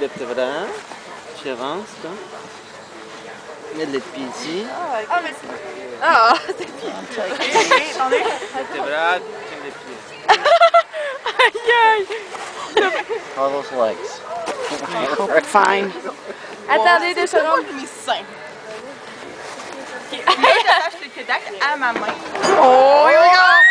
de tes bras. Tu avances, toi. Mets les pieds ici. Ah, mais c'est... Ah, c'est pieds. Attendez. Tes bras, tiens les pieds. Aïe, aïe. All those legs. Fine. Attendez 2 secondes. Mes seins. Ok, là, j'attache le Kodak à ma main. Oh!